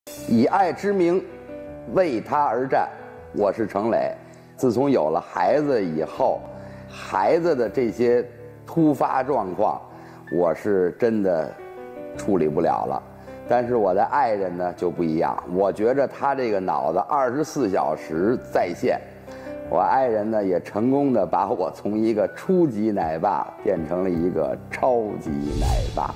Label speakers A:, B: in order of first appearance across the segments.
A: 以爱之名，为他而战。我是程磊。自从有了孩子以后，孩子的这些突发状况，我是真的处理不了了。但是我的爱人呢就不一样，我觉着他这个脑子24小时在线。我爱人呢也成功的把我从一个初级奶爸变成了一个超级奶爸。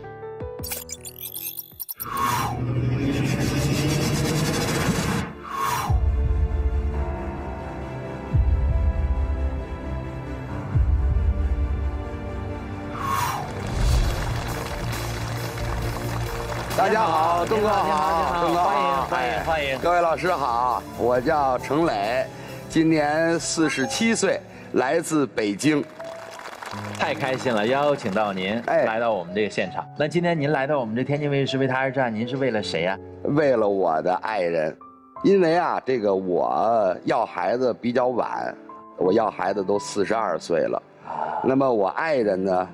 A: 大家好，东哥好，东哥好，
B: 欢迎！
A: 各位老师好，我叫程磊，今年47岁，来自北京。
B: 太开心了，邀请到您来到我们这个现场。那今天您来到我们这天津卫视为他而战，您是为了谁呀？
A: 为了我的爱人，因为啊，这个我要孩子比较晚，我要孩子都42岁了，那么我爱人呢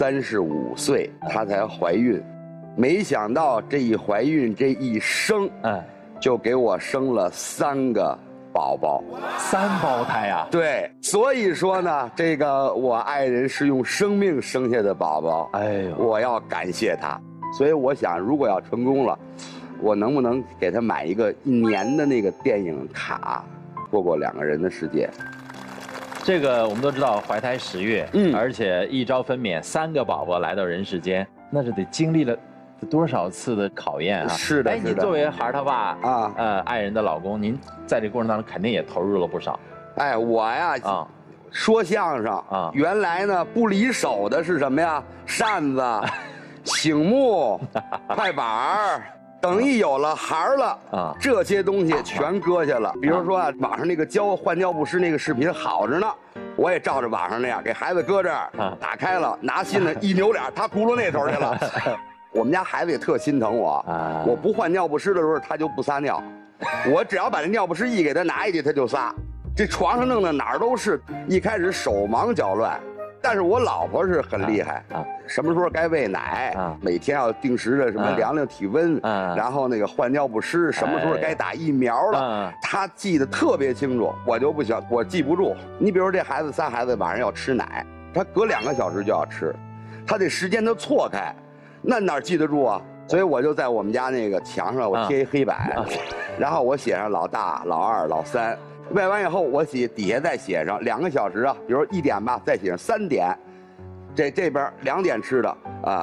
A: 35岁，她才怀孕。没想到这一怀孕这一生，就给我生了3个宝宝
B: ，3胞胎啊！
A: 对，所以说呢，这个我爱人是用生命生下的宝宝，哎呦，我要感谢他。所以我想，如果要成功了，我能不能给他买一个1年的那个电影卡，过2个人的世界？
B: 这个我们都知道，怀胎10月，而且一朝分娩，3个宝宝来到人世间，那是得经历了多少次的考验啊！
A: 是的，
B: 你作为孩儿他爸啊，爱人的老公，您在这过程当中肯定也投入了不少。
A: 哎，我呀说相声原来呢不离手的是什么呀？扇子、醒目、快板儿。等一有了孩儿了这些东西全搁下了。比如说网上那个换尿不湿那个视频好着呢，我也照着网上那样给孩子搁这儿，打开了拿心呢一扭脸，他轱辘那头去了。我们家孩子也特心疼我，我不换尿不湿的时候他就不撒尿，我只要把那尿不湿一给他拿下去他就撒。这床上弄的哪儿都是，一开始手忙脚乱，但是我老婆是很厉害什么时候该喂奶每天要定时的什么量量体温然后那个换尿不湿，什么时候该打疫苗了她记得特别清楚，我就不行，我记不住。你比如这孩子仨孩子晚上要吃奶，他隔2个小时就要吃，他这时间都错开，那哪记得住啊？所以我就在我们家那个墙上我贴一黑板然后我写上老大、老二、老3，喂完以后我底下再写上2个小时比如1点吧，再写上3点，这边2点吃的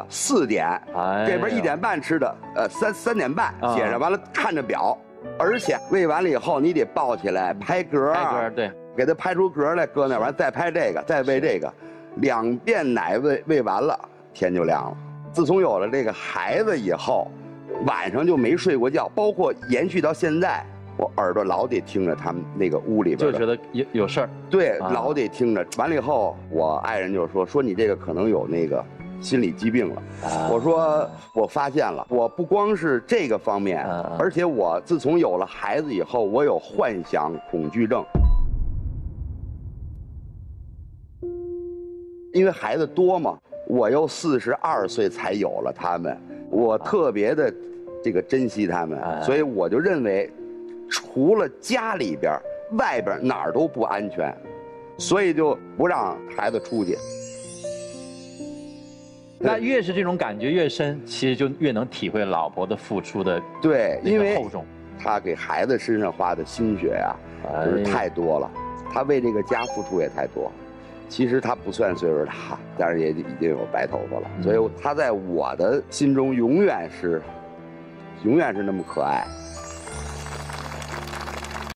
A: 4点，这边1点半吃的3点半，写上完了看着表，而且喂完了以后你得抱起来拍嗝，
B: 对，
A: 给他拍出嗝来，搁那完再拍这个，再喂这个，2遍奶喂完了天就亮了。自从有了这个孩子以后，晚上就没睡过觉，包括延续到现在，我耳朵老得听着他们那个屋里边，
B: 就觉得有事儿。
A: 对，老得听着。完了以后，我爱人就说你这个可能有那个心理疾病了。我说我发现了，我不光是这个方面，而且我自从有了孩子以后，我有幻想恐惧症。因为孩子多嘛，我又42岁才有了他们，我特别的这个珍惜他们，所以我就认为，除了家里边，外边哪儿都不安全，所以就不让孩子出去。
B: 那越是这种感觉越深，其实就越能体会老婆的付出的
A: 对，因为
B: 厚重。
A: 他给孩子身上花的心血呀，就是太多了，他为这个家付出也太多。其实他不算岁数大，但是也已经有白头发了，所以他在我的心中永远是那么可爱。